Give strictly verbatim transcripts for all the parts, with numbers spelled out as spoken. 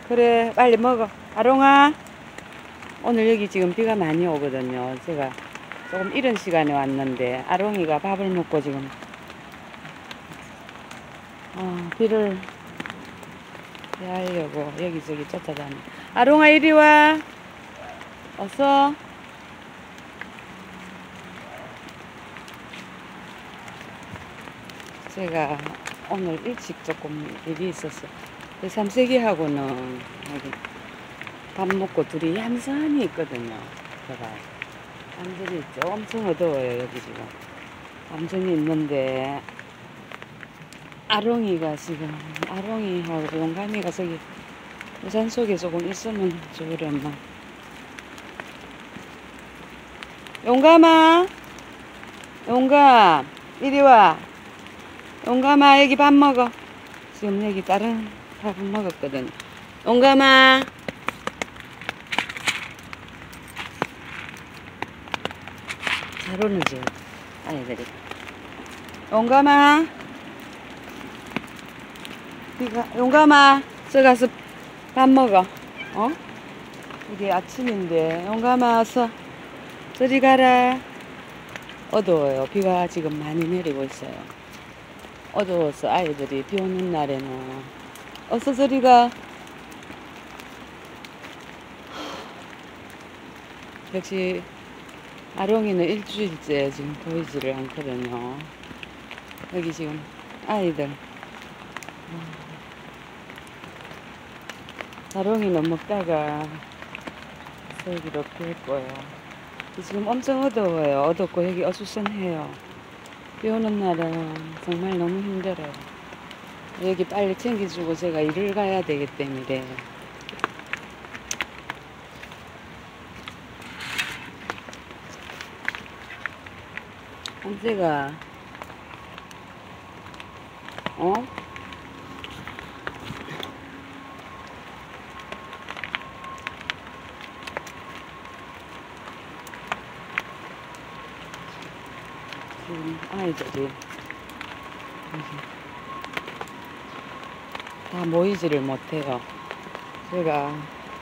그래, 빨리 먹어. 아롱아, 오늘 여기 지금 비가 많이 오거든요. 제가 조금 이른 시간에 왔는데 아롱이가 밥을 먹고 지금 어, 비를 피하려고 여기저기 쫓아다니. 아롱아, 이리 와. 어서. 제가 오늘 일찍 조금 일이 있었어. 삼세기하고는 여기 밥 먹고 둘이 얌전히 있거든요. 제가 얌전히 있죠. 엄청 어두워요. 여기 지금 얌전히 있는데 아롱이가 지금 아롱이하고 용감이가 저기 우산 속에 조금 있으면 좋으련만. 용감아, 용감, 이리 와. 용감아, 여기 밥 먹어. 지금 여기 다른 밥은 먹었거든. 용감아. 잘 오는 지금 아이들이. 용감아. 비가, 용감아. 저 가서 밥 먹어. 어? 이게 아침인데. 용감아, 어서. 저리 가라. 어두워요. 비가 지금 많이 내리고 있어요. 어두워서 아이들이 비 오는 날에는 어서 저리 가. 역시 아롱이는 일주일째 지금 보이지를 않거든요. 여기 지금 아이들 아롱이는 먹다가 여기로 갈 거예요. 지금 엄청 어두워요. 어둡고 여기 어수선해요. 비 오는 날은 정말 너무 힘들어요. 여기 빨리 챙겨주고 제가 일을 가야 되기 때문에. 한재가 어? 지금 아이들이 다 모이지를 못해요. 제가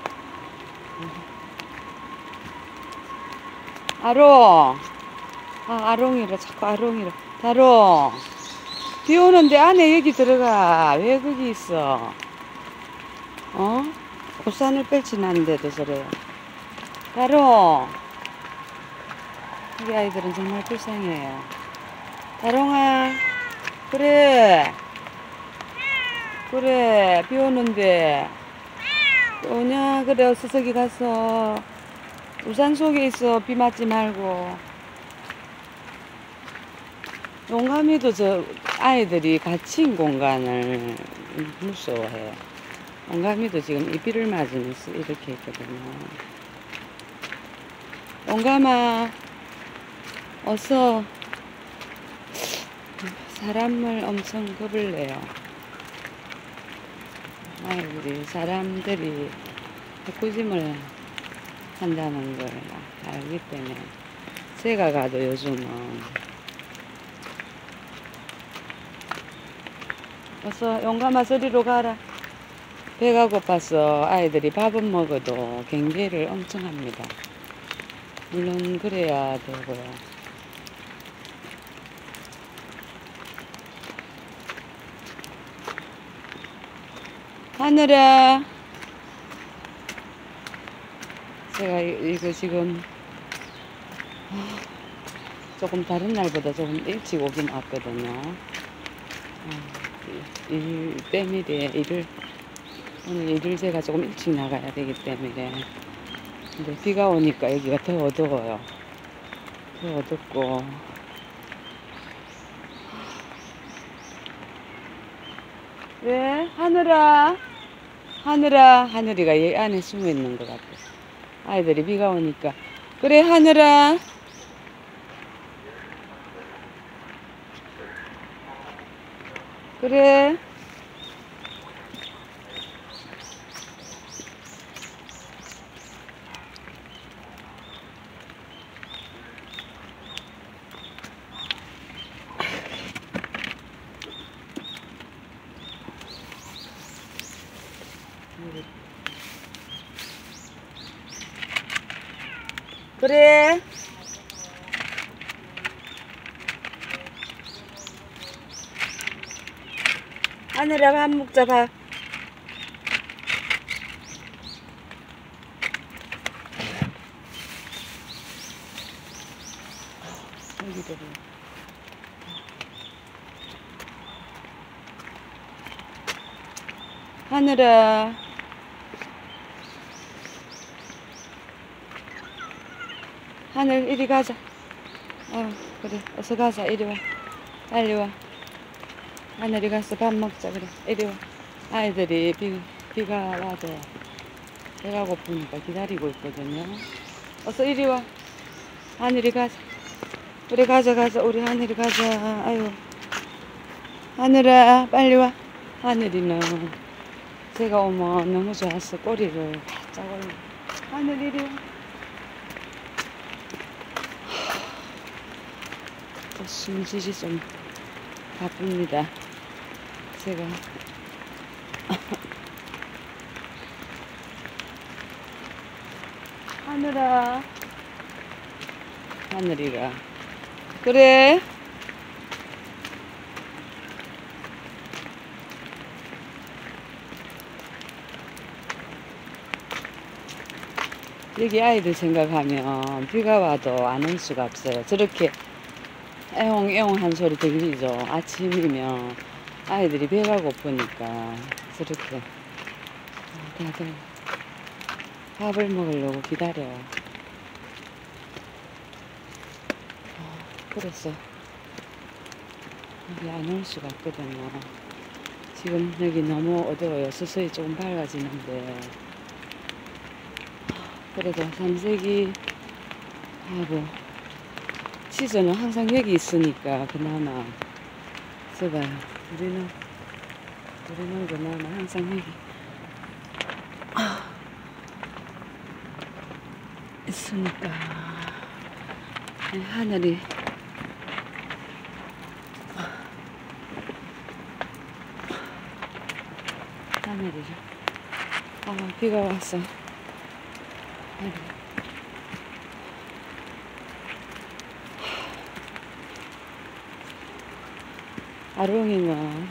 아롱, 아 아롱이라 자꾸 아롱이라. 다롱, 비 오는데 안에 여기 들어가. 왜 거기 있어? 어? 우산을 뺄지는않는데도 저래요. 다롱, 우리 아이들은 정말 불쌍해요. 다롱아, 그래 그래, 비 오는데 오냐. 그래, 어서 저기 가서 우산 속에 있어. 비 맞지 말고. 용감이도 저 아이들이 갇힌 공간을 무서워해요. 용감이도 지금 이 비를 맞으면서 이렇게 있거든요. 용감아, 어서. 사람을 엄청 겁을 내요. 아이들이 사람들이 해코짐을 한다는 걸 알기 때문에. 제가 가도 요즘은 어서 용감아, 저리로 가라. 배가 고파서 아이들이 밥은 먹어도 경계를 엄청 합니다. 물론 그래야 되고요. 하늘아, 제가 이거 지금 조금 다른 날보다 조금 일찍 오긴 왔거든요. 일 때문에 일을 오늘 일을 제가 조금 일찍 나가야 되기 때문에. 근데 비가 오니까 여기가 더 어두워요. 더 어둡고. 왜? 하늘아, 하늘아. 하늘이가 이 안에 숨어 있는 것 같아. 아이들이 비가 오니까. 그래, 하늘아. 그래. 그래. 하늘아 밥 먹자 밥. 여기들이. 하늘아. 하늘 이리 가자. 어 그래 어서 가자 이리 와. 빨리 와. 하늘이 가서 밥 먹자 그래 이리 와. 아이들이 비, 비가 와도 배가 고프니까 기다리고 있거든요. 어서 이리 와. 하늘이 가자. 우리 가자 가자 우리 하늘이 가자. 아유 하늘아 빨리 와. 하늘이는 제가 오면 너무 좋아서 꼬리를 바짝 올려. 하늘 이리 와. 숨쉬기 좀 바쁩니다. 제가 하늘아 하늘이가 그래 여기 아이들 생각하면 비가 와도 안 올 수가 없어요. 저렇게 애옹애옹 한 소리 들리죠. 아침이면 아이들이 배가 고프니까 저렇게 다들 밥을 먹으려고 기다려요. 그래서 여기 안 올 수가 없거든요. 지금 여기 너무 어두워요. 서서히 조금 밝아지는데 그래도 삼색이 하고 시즌은 항상 여기 있으니까 그나마 써봐요. 우리는 우리는 그나마 항상 여기 있으니까 하늘이 하늘이죠. 아 비가 왔어. 하늘. 아롱이는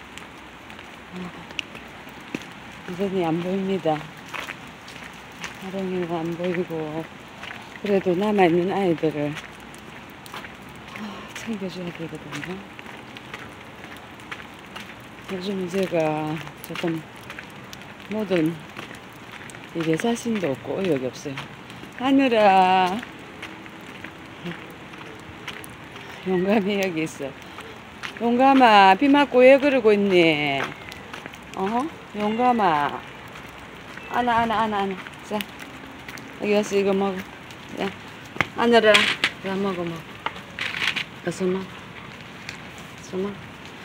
이전이 안 보입니다. 아롱이는 안 보이고 그래도 남아있는 아이들을 챙겨줘야 되거든요. 요즘 제가 조금 모든 일에 자신도 없고 의욕이 없어요. 하늘아 용감이 여기 있어. 용감아 비 맞고 왜 그러고 있니? 어? 용감아 안아 안아 안아 안아. 자 여기 와서 이거 먹어. 야 하늘아 야 먹어 먹어. 어서 먹어. 어서 먹어.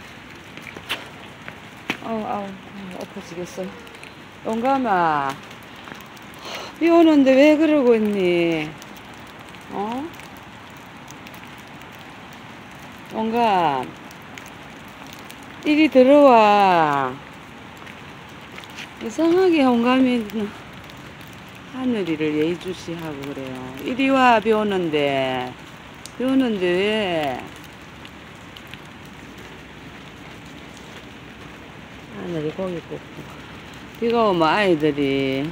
아우 아우 엎어지겠어. 용감아 비 오는데 왜 그러고 있니? 어? 용감 이리 들어와. 이상하게 용감이 하늘이를 예의주시하고 그래요. 이리 와 비 오는데 비 오는데 왜? 하늘이 고기 굽고 비가 오면 아이들이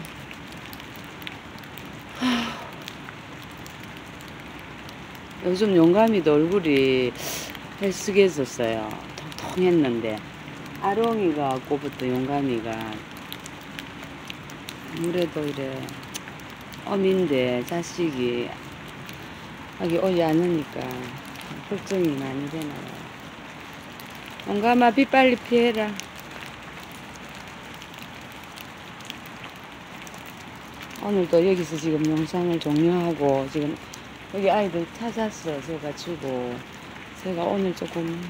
요즘 용감이도 얼굴이 헬쓱해졌어요. 통통했는데 아롱이가 고부터 용감이가 아무래도 이래 어민데 자식이 여기 오지 않으니까 걱정이 많이 되나요. 용감아 비 빨리 피해라. 오늘도 여기서 지금 영상을 종료하고 지금 여기 아이들 찾았어 제가 주고 제가 오늘 조금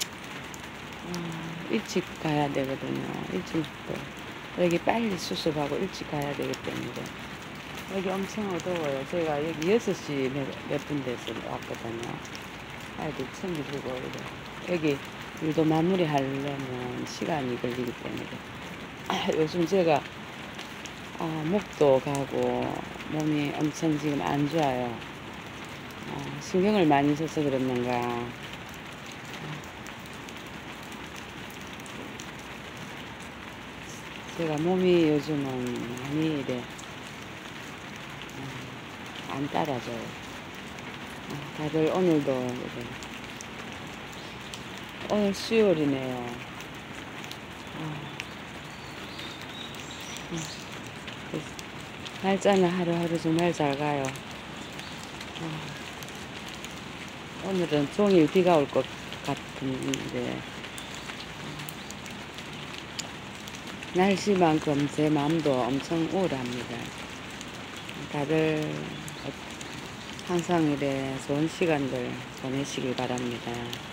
어, 일찍 가야 되거든요. 일찍 또 여기 빨리 수습하고 일찍 가야 되기 때문에 여기 엄청 어두워요. 제가 여기 여섯 시 몇 분 돼서 왔거든요. 아이들 챙겨주고 이래. 여기 일도 마무리 하려면 시간이 걸리기 때문에 요즘 제가 아, 목도 가고 몸이 엄청 지금 안 좋아요. 어, 신경을 많이 써서 그랬는가. 제가 몸이 요즘은 많이 이래 어, 안 따라줘요. 어, 다들 오늘도 이래. 오늘 수요일이네요. 어. 날짜는 하루하루 정말 잘 가요. 어. 오늘은 종일 비가 올 것 같은데 날씨만큼 제 마음도 엄청 우울합니다. 다들 항상 이래 좋은 시간들 보내시길 바랍니다.